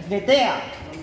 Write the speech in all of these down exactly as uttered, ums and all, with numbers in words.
D T ya?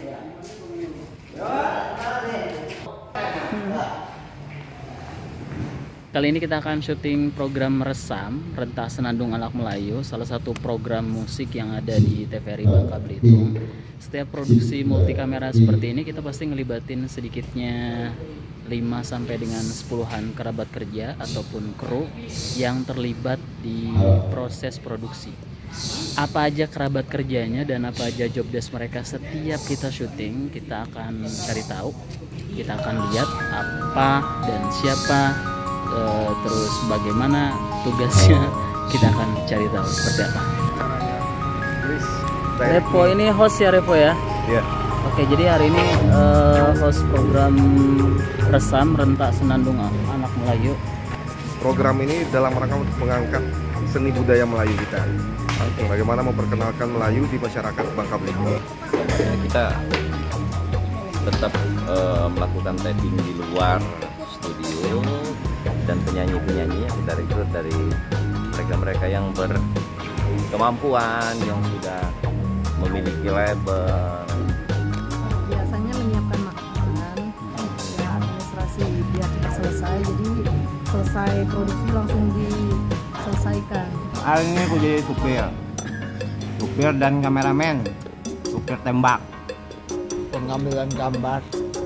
Kali ini kita akan syuting program Resam, Rentak Senandung Anak Melayu, salah satu program musik yang ada di T V R I Bangka Belitung. Setiap produksi multikamera seperti ini kita pasti ngelibatin sedikitnya lima sampai dengan sepuluhan kerabat kerja ataupun kru yang terlibat di proses produksi. Apa aja kerabat kerjanya dan apa aja job desk mereka setiap kita syuting, kita akan cari tahu. Kita akan lihat apa dan siapa, e, terus bagaimana tugasnya, kita akan cari tahu seperti apa. Repo ini host ya Repo ya? Iya. Oke, jadi hari ini uh, host program Resam, Rentak Senandung Anak Melayu. Program ini dalam rangka untuk mengangkat seni budaya Melayu kita. Oke. Bagaimana memperkenalkan Melayu di masyarakat Bangka Belitung. Kita tetap uh, melakukan taping di luar studio, dan penyanyi-penyanyi yang kita rekrut dari mereka-mereka yang berkemampuan, yang sudah memiliki label. Biasanya menyiapkan makanan, ya administrasi biar kita selesai, jadi selesai produksi langsung diselesaikan. Hari ini aku jadi supir, supir dan kameramen, supir tembak, pengambilan gambar.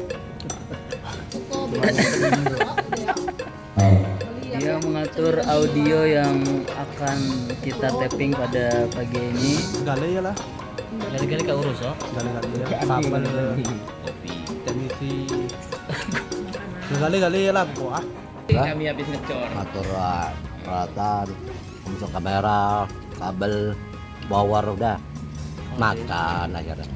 Dia mengatur audio yang akan kita tapping pada pagi ini. Segala ya lah. Gali-gali ke urus oh. Gali-gali ya. Kabel, Kopi. teknisi. Segala-gali ya lah pokoknya. Kami habis ngecor. Atur peralatan, masuk kamera, kabel, bawar udah, makan aja dah.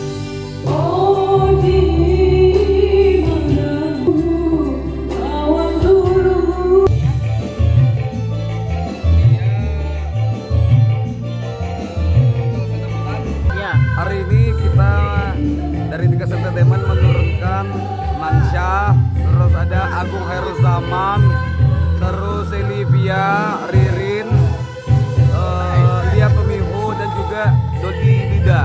Hari ini kita dari Tiga Entertainment menurunkan Mansyah, terus ada Agung Hairul Zaman, terus Selivia, Ririn, uh, Lia Pemiho, dan juga Dodi Lida.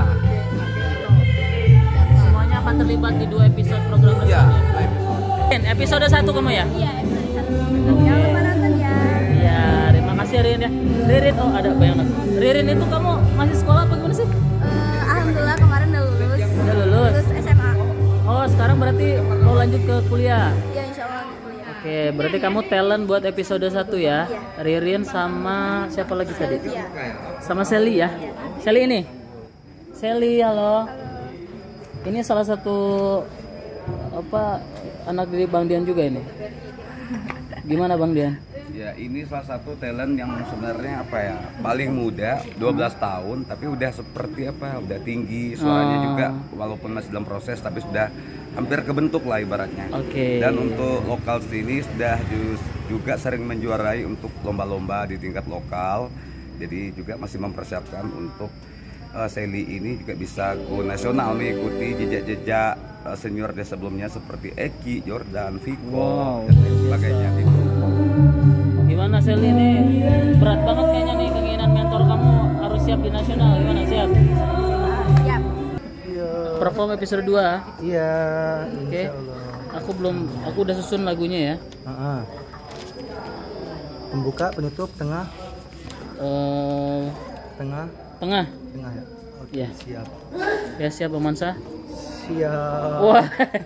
Semuanya akan terlibat di dua episode program Resam Ya, ya. Episode. episode satu kamu ya? Iya, episode satu. Jangan lupa nonton ya. Iya, terima kasih Ririn ya. Ririn, oh ada bayangan. Ririn itu kamu masih sekolah apa gimana sih? Eh, Alhamdulillah kemarin udah lulus. Udah lulus. Lulus S M A. Oh, sekarang berarti mau lanjut ke kuliah. Ya insya Allah kuliah. Oke, berarti kamu talent buat episode satu ya. Ririn sama siapa lagi tadi? Iya. Sama Sally ya. Sally ini. Sally, halo. Ini salah satu apa anak dari Bang Dian juga ini. Gimana Bang Dian? Ya, ini salah satu talent yang sebenarnya apa ya, paling muda, dua belas tahun, tapi udah seperti apa, udah tinggi, suaranya Oh. juga walaupun masih dalam proses, tapi sudah hampir kebentuk lah ibaratnya. Oke. Dan untuk lokal sini sudah ju- juga sering menjuarai untuk lomba-lomba di tingkat lokal, jadi juga masih mempersiapkan untuk uh, Sally ini juga bisa go nasional, mengikuti jejak-jejak uh, senior dia sebelumnya seperti Eki, Jordan, Viko, Wow, dan lain sebagainya gitu. Gimana Sally ini? Berat banget kayaknya nih keinginan mentor kamu harus siap di nasional. Gimana siap? Siap. Perform episode dua. Iya. Oke. Aku belum aku udah susun lagunya ya. Heeh. Pembuka, penutup, tengah, Eh, tengah, tengah. tengah ya. Oke, Iya. siap. Ya siap Pemansa. Siap. Wah.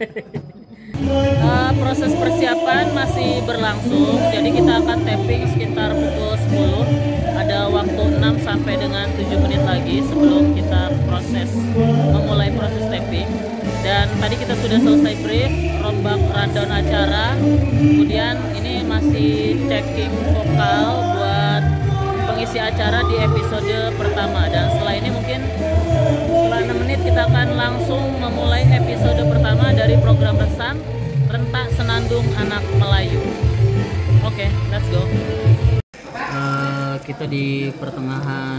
Eh, proses persiapan masih berlangsung. Jadi kita akan tapping sekitar pukul sepuluh. Ada waktu enam sampai dengan tujuh menit lagi sebelum kita proses memulai proses tapping. Dan tadi kita sudah selesai brief, rombak rundown acara. Kemudian ini masih checking vokal buat pengisi acara di episode pertama. Dan setelah ini mungkin setelah enam menit kita akan langsung memulai episode pertama dari program Resam, Rentak Senandung Anak Melayu. Oke, okay, let's go. Uh, kita di pertengahan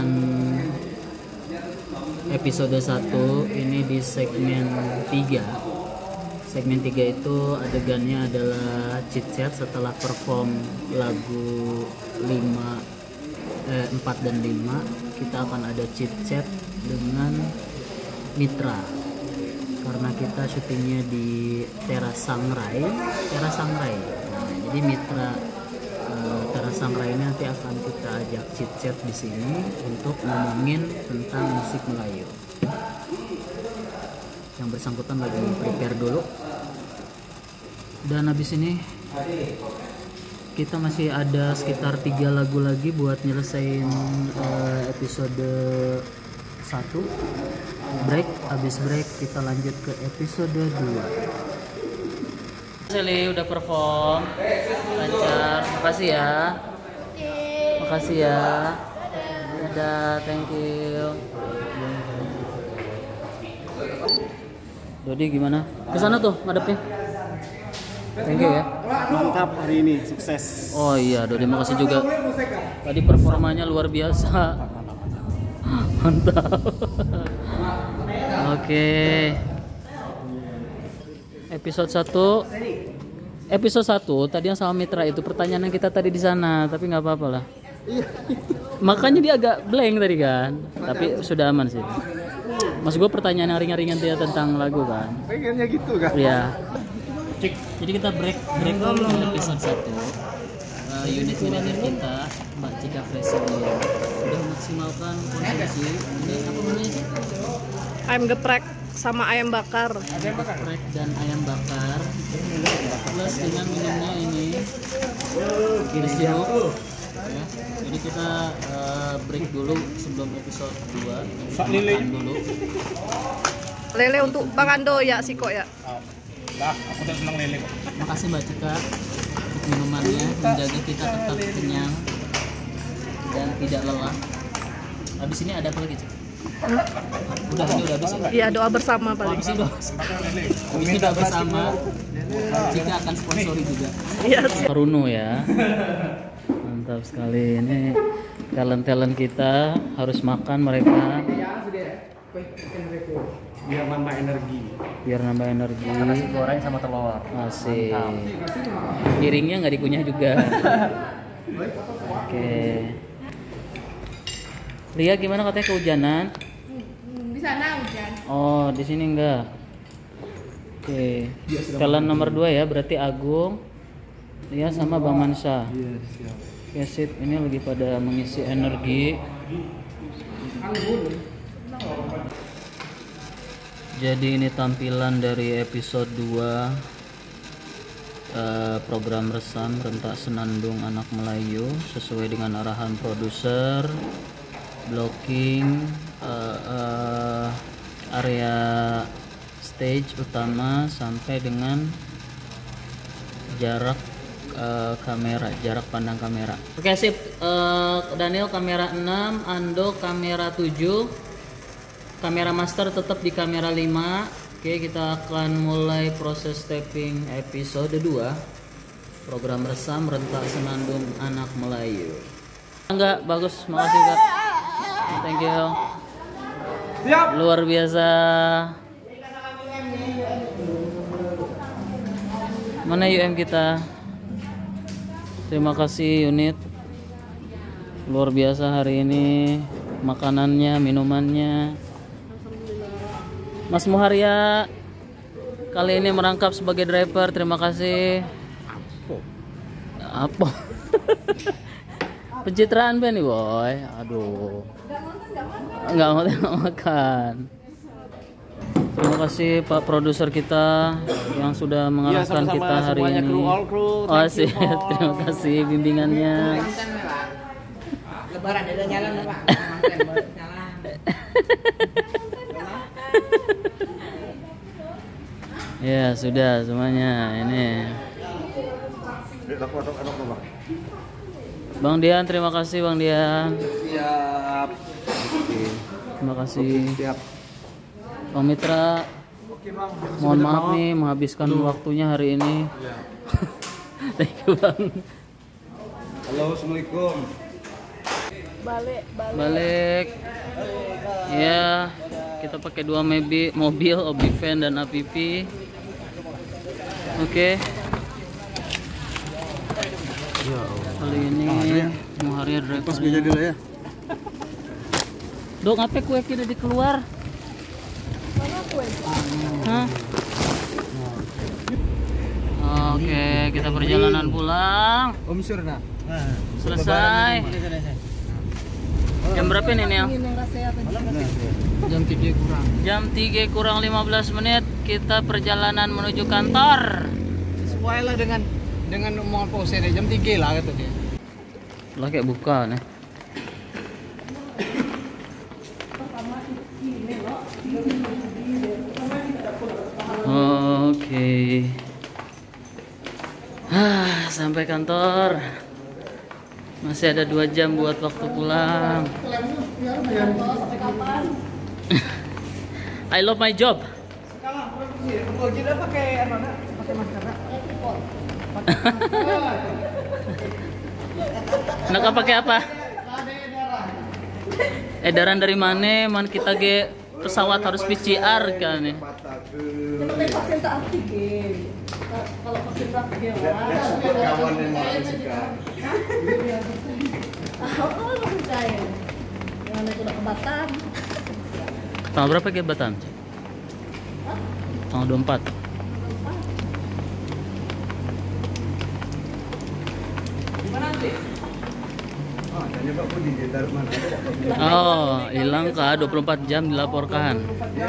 episode satu, ini di segmen tiga. Segmen tiga itu adegannya adalah chit chat setelah perform lagu lima, eh, empat dan lima. Kita akan ada chit chat dengan Mitra. Karena kita syutingnya di Teras Sangrai, Teras Sangrai. Nah, jadi Mitra uh, Teras Sangrai ini nanti akan kita ajak chit chat di sini untuk ngomongin tentang musik Melayu. Yang bersangkutan lagi prepare dulu. Dan habis ini kita masih ada sekitar tiga lagu lagi buat nyelesain uh, episode satu. Break, habis break kita lanjut ke episode dua. Sally udah perform lancar, makasih ya. Makasih ya. Dadah, thank you. Dodi gimana? Kesana tuh ngadepnya. Thank you ya. Mantap hari ini, sukses. Oh iya, Dodi makasih juga. Tadi performanya luar biasa. Mantap. Oke. Episode satu. Episode satu tadi yang sama Mitra itu pertanyaan yang kita tadi di sana, tapi nggak apa-apa lah. Makanya dia agak blank tadi kan, tapi sudah aman sih. Maksud gue pertanyaan yang ringan-ringan dia tentang lagu kan. Pengennya gitu kan? Iya. Jadi kita break break dulu di episode satu. Uh, unit manajer kita Mbak Cika Presiden sudah memaksimalkan konsumsi ini apa namanya sih? Ayam geprek sama ayam bakar. Ayam geprek dan ayam bakar plus dengan minumnya ini kiri sirup. Ya. Jadi kita uh, break dulu sebelum episode dua. Makan dulu. Lele untuk Bang Ando ya, Siko ya. Lah, aku udah senang lele kok. Makasih Mbak Cika untuk minumannya, menjaga kita tetap kenyang dan tidak lelah. Habis ini ada apa lagi, Cik? Hmm? Udah, ini udah habis ya? Iya, doa bersama paling. Habis ini doa, habis ini doa bersama. Cika akan sponsori juga. Iya. Peruno ya. Mantap sekali, ini talent-talent kita harus makan mereka Biar nambah energi. biar nambah energi. Nasi goreng sama telur. Masih. Piringnya nggak dikunyah juga. Oke. Lia gimana katanya kehujanan? Di sana hujan. Oh di sini enggak. Oke. Talent nomor dua ya berarti Agung, Lia sama Bang Mansa. Iya, siap. Oke sip, ini lagi pada mengisi energi. Jadi ini tampilan dari episode dua uh, program Resam Rentak Senandung Anak Melayu sesuai dengan arahan produser. Blocking uh, uh, area stage utama sampai dengan jarak uh, kamera, jarak pandang kamera. Oke sip, uh, Daniel kamera enam, Ando kamera tujuh. Kamera master tetap di kamera lima. Oke, kita akan mulai proses taping episode dua. Program Resam Rentak Senandung Anak Melayu. Enggak, bagus. Makasih, Kak. Thank you. Siap. Luar biasa. Mana U M kita? Terima kasih unit. Luar biasa hari ini. Makanannya, minumannya. Mas Muharya kali ini merangkap sebagai driver, terima kasih. Apa? Pencitraan Ben nih boy, aduh. Nggak mau tengok makan. Terima kasih Pak produser kita yang sudah mengarahkan ya, kita hari ini. Kru, all kru. Oh sih, terima kasih bimbingannya. Lebaran ada jalan Pak. Ya sudah semuanya ini. Bang Dian, terima kasih Bang Dian. Siap. Terima kasih. Siap. Bang Mitra, mohon maaf nih menghabiskan waktunya hari ini. Thank you Bang. Halo, assalamualaikum. Balik, balik. Balik. Ya, kita pakai dua mobil, mobil Obivan dan A P P. Oke. Kali ini Muharya driver. Pas jadi lah ya. Dok, apa kue kira di keluar? Hah? Oke, kita perjalanan pulang. Om Surna. Selesai. Jam berapa ini Niel? Jam tiga kurang. Jam tiga kurang lima belas menit kita perjalanan menuju kantor. Sesuai lah dengan dengan omongan Pak Hussein, jam tiga lah kata dia. Lah kayak buka nih. Oke. Ah, sampai kantor. Masih ada dua jam buat waktu pulang. I love my job. Nak pakai apa? Edaran dari mana? Man kita ge pesawat harus P C R kan nih. Vaksin tak antigen. Kalau vaksin tak antigen Kawan yang mau suka. Oh, lo percaya? Yang itu udah ke Batam. Tanggal berapa ke Batam? Tanggal dua puluh empat. Oh, hilang kah? dua puluh empat jam dilaporkan.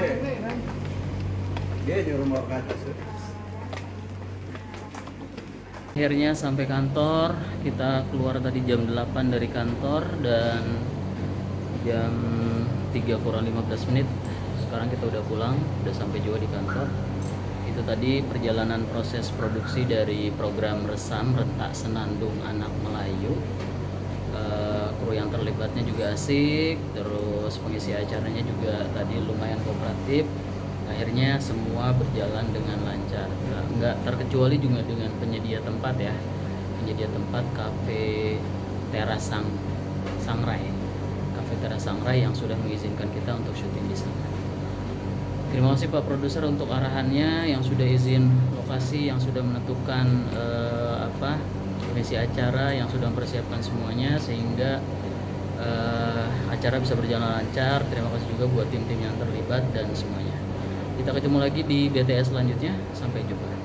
Akhirnya sampai kantor. Kita keluar tadi jam delapan dari kantor dan jam tiga kurang lima belas menit. Sekarang kita udah pulang, udah sampai juga di kantor. Itu tadi perjalanan proses produksi dari program Resam Rentak Senandung Anak Melayu. Uh, kru yang terlibatnya juga asik, terus pengisi acaranya juga tadi lumayan kooperatif. Akhirnya semua berjalan dengan lancar, nah, nggak terkecuali juga dengan penyedia tempat ya, penyedia tempat Cafe Teras Sang Sangrai, Cafe Teras Sangrai yang sudah mengizinkan kita untuk syuting di sana. Terima kasih Pak Produser untuk arahannya, yang sudah izin lokasi, yang sudah menentukan uh, apa mengisi acara, yang sudah mempersiapkan semuanya sehingga uh, acara bisa berjalan lancar. Terima kasih juga buat tim-tim yang terlibat dan semuanya. Kita ketemu lagi di B T S selanjutnya. Sampai jumpa.